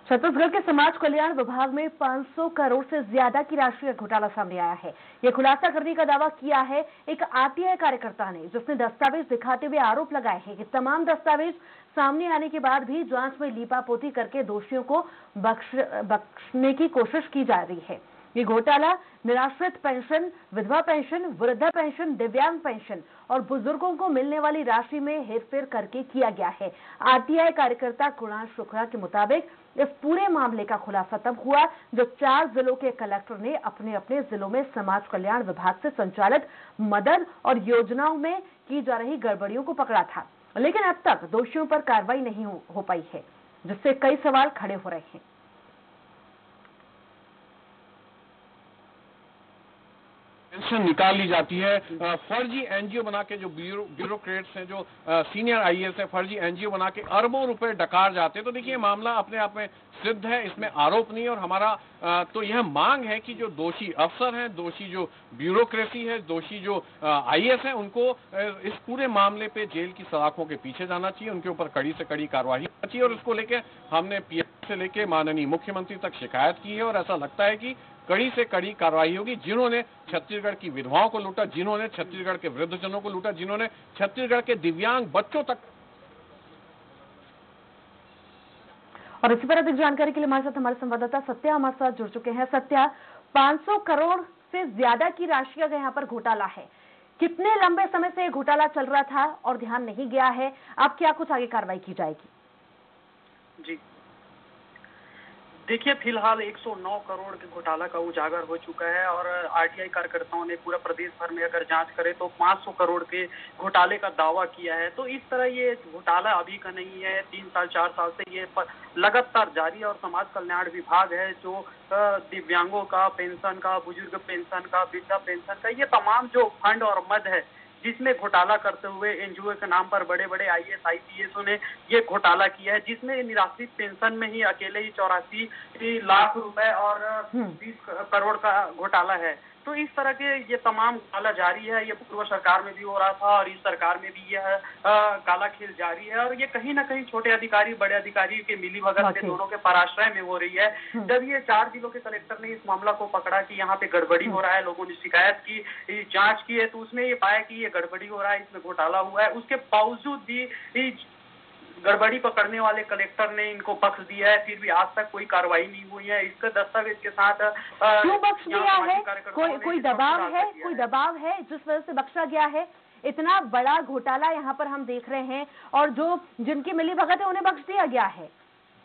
छत्तीसगढ़ के समाज कल्याण विभाग में 500 करोड़ से ज्यादा की राशि का घोटाला सामने आया है। यह खुलासा करने का दावा किया है एक आरटीआई कार्यकर्ता ने, जिसने दस्तावेज दिखाते हुए आरोप लगाए हैं कि तमाम दस्तावेज सामने आने के बाद भी जांच में लीपापोती करके दोषियों को बख्शने की कोशिश की जा रही है। ये घोटाला निराश्रित पेंशन, विधवा पेंशन, वृद्धा पेंशन, दिव्यांग पेंशन और बुजुर्गों को मिलने वाली राशि में हेरफेर करके किया गया है। आरटीआई कार्यकर्ता कुणाल शुक्ला के मुताबिक इस पूरे मामले का खुलासा तब हुआ जब 4 जिलों के कलेक्टर ने अपने अपने जिलों में समाज कल्याण विभाग से संचालित मदद और योजनाओं में की जा रही गड़बड़ियों को पकड़ा था, लेकिन अब तक दोषियों पर कार्रवाई नहीं हो पाई है, जिससे कई सवाल खड़े हो रहे हैं। पेंशन निकाल ली जाती है, फर्जी एनजीओ बना के जो ब्यूरोक्रेट्स हैं, जो सीनियर आईएएस हैं, फर्जी एनजीओ बना के अरबों रुपए डकार जाते हैं। तो देखिए मामला अपने आप में सिद्ध है, इसमें आरोप नहीं। और हमारा तो यह मांग है कि जो दोषी अफसर हैं, दोषी जो ब्यूरोक्रेसी है, दोषी जो आईएएस हैं, उनको इस पूरे मामले पे जेल की सलाखों के पीछे जाना चाहिए, उनके ऊपर कड़ी से कड़ी कार्रवाई होनी चाहिए। और इसको लेके हमने पीएम से लेके माननीय मुख्यमंत्री तक शिकायत की है और ऐसा लगता है कि कड़ी से कड़ी कार्रवाई होगी। जिन्होंने छत्तीसगढ़ की विधवाओं को लूटा, जिन्होंने छत्तीसगढ़ के वृद्धजनों को लूटा, जिन्होंने छत्तीसगढ़ के दिव्यांग बच्चों तक। और इसी पर अधिक जानकारी के लिए हमारे साथ संवाददाता सत्या हमारे साथ जुड़ चुके हैं। सत्या, 500 करोड़ से ज्यादा की राशि का यहाँ पर घोटाला है। कितने लंबे समय से घोटाला चल रहा था और ध्यान नहीं गया है? अब क्या कुछ आगे कार्रवाई की जाएगी? जी देखिए, फिलहाल 109 करोड़ के घोटाला का उजागर हो चुका है और आरटीआई कार्यकर्ताओं ने पूरा प्रदेश भर में अगर जांच करे तो 500 करोड़ के घोटाले का दावा किया है। तो इस तरह ये घोटाला अभी का नहीं है, 3 साल 4 साल से ये लगातार जारी है। और समाज कल्याण विभाग है जो दिव्यांगों का पेंशन का, बुजुर्ग पेंशन का, वृद्धा पेंशन का, ये तमाम जो फंड और मद है जिसमें घोटाला करते हुए एनजीओ के नाम पर बड़े बड़े आईएएस आईपीएसओं ने ये घोटाला किया है, जिसमें निराश्रित पेंशन में ही अकेले ही 84 लाख रुपए और 20 करोड़ का घोटाला है। तो इस तरह के ये तमाम घोटाला जारी है। ये पूर्व सरकार में भी हो रहा था और इस सरकार में भी यह काला खेल जारी है। और ये कहीं ना कहीं छोटे अधिकारी बड़े अधिकारी के मिलीभगत से दोनों के पराश्रय में हो रही है। जब ये 4 जिलों के कलेक्टर ने इस मामला को पकड़ा कि यहाँ पे गड़बड़ी हो रहा है, लोगों ने शिकायत की, जांच की है, तो उसमें ये पाया कि ये गड़बड़ी हो रहा है, इसमें घोटाला हुआ है। उसके बावजूद भी गड़बड़ी पकड़ने वाले कलेक्टर ने इनको बख्श दिया है, फिर भी आज तक कोई कार्रवाई नहीं हुई है। इसके दस्तावेज के साथ क्यों बख्श दिया है? कोई दबाव है जिस वजह से बख्शा गया है? इतना बड़ा घोटाला यहाँ पर हम देख रहे हैं और जो जिनकी मिलीभगत है उन्हें बख्श दिया गया है।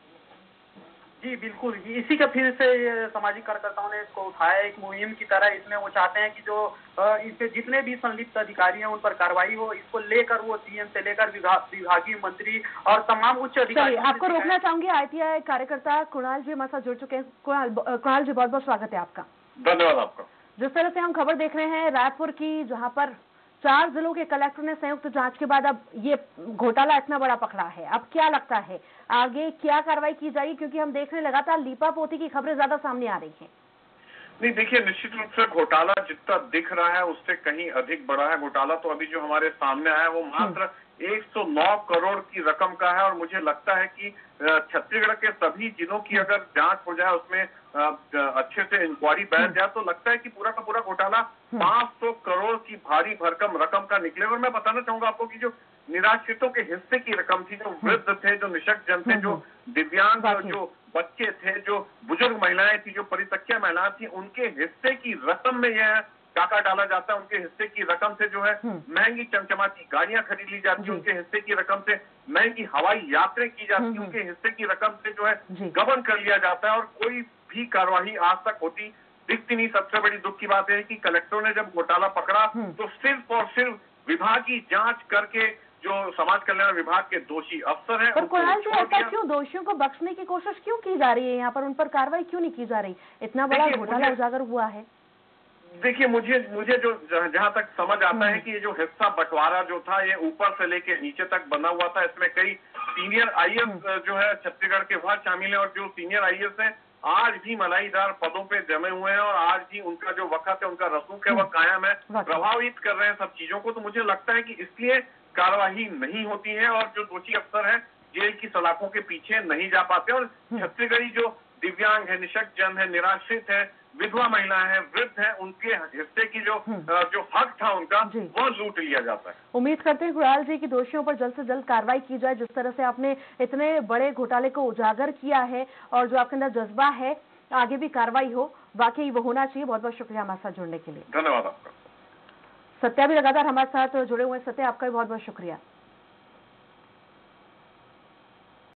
जी बिल्कुल, इसी का फिर से सामाजिक कार्यकर्ताओं ने इसको उठाया एक मुहिम की तरह। इसमें वो चाहते हैं कि जो इसके जितने भी संलिप्त अधिकारी हैं उन पर कार्रवाई हो। इसको लेकर वो सीएम से लेकर विभागीय मंत्री और तमाम उच्च अधिकारी। आपको रोकना चाहूंगी, आरटीआई कार्यकर्ता कुणाल जी हमारे साथ जुड़ चुके हैं। कुणाल जी, बहुत बहुत स्वागत है आपका। धन्यवाद आपका। जिस तरह से हम खबर देख रहे हैं रायपुर की, जहाँ पर 4 जिलों के कलेक्टर ने संयुक्त जांच के बाद अब ये घोटाला इतना बड़ा पकड़ा है, अब क्या लगता है आगे क्या कार्रवाई की जाएगी? क्योंकि हम देख रहे हैं लगातार लीपापोती की खबरें ज्यादा सामने आ रही हैं। नहीं, देखिए निश्चित रूप से घोटाला जितना दिख रहा है उससे कहीं अधिक बड़ा है। घोटाला तो अभी जो हमारे सामने आया है वो मात्र 109 करोड़ की रकम का है। और मुझे लगता है कि छत्तीसगढ़ के सभी जिलों की अगर जांच हो जाए, उसमें अच्छे से इंक्वायरी बैठ जाए, तो लगता है कि पूरा का पूरा घोटाला 500 करोड़ की भारी भरकम रकम का निकले। और मैं बताना चाहूंगा आपको कि जो निराश्रितों के हिस्से की रकम थी, जो वृद्ध थे, जो निशक्त जन थे, जो दिव्यांग, जो बच्चे थे, जो बुजुर्ग महिलाएं थी, जो परित्यक्ता महिलाएं थी, उनके हिस्से की रकम में यह टाका डाला जाता है। उनके हिस्से की रकम से जो है महंगी चमचमाती गाड़ियां खरीद ली जाती है, उनके हिस्से की रकम से महंगी हवाई यात्राएं की जाती है, उनके हिस्से की रकम से जो है गबन कर लिया जाता है। और कोई भी कार्रवाई आज तक होती दिखती नहीं। सबसे बड़ी दुख की बात है कि कलेक्टरों ने जब घोटाला पकड़ा तो सिर्फ और सिर्फ विभागीय जांच करके जो समाज कल्याण विभाग के दोषी अफसर हैं, कुणाल जी, ऐसा क्यों दोषियों को बख्शने की कोशिश क्यों की जा रही है? यहाँ पर उन पर कार्रवाई क्यों नहीं की जा रही? इतना बड़ा घोटाला उजागर हुआ है। देखिए, मुझे जो जहां तक समझ आता है कि ये जो हिस्सा बंटवारा जो था, ये ऊपर से लेके नीचे तक बना हुआ था। इसमें कई सीनियर आईएएस जो है छत्तीसगढ़ के वह शामिल है। और जो सीनियर आईएएस हैं आज भी मलाईदार पदों पे जमे हुए हैं और आज भी उनका जो वक्त है, उनका रसूख है, वह कायम है, प्रभावित कर रहे हैं सब चीजों को। तो मुझे लगता है कि इसलिए कार्यवाही नहीं होती है और जो दोषी अफसर हैं जेल की सलाखों के पीछे नहीं जा पाते और छत्तीसगढ़ी जो दिव्यांग है, निशक्तजन है, निराश्रित है, विधवा महिलाएं हैं, वृद्ध हैं, उनके हिस्से की जो हक था उनका वो लूट लिया जाता है। उम्मीद करते हैं गुड़ाल जी कि दोषियों पर जल्द से जल्द कार्रवाई की जाए। जिस तरह से आपने इतने बड़े घोटाले को उजागर किया है और जो आपके अंदर जज्बा है, आगे भी कार्रवाई हो, वाकई वो होना चाहिए। बहुत बहुत शुक्रिया हमारे साथ जुड़ने के लिए। धन्यवाद आपका। सत्या भी लगातार हमारे साथ जुड़े हुए हैं। सत्या, आपका भी बहुत बहुत शुक्रिया।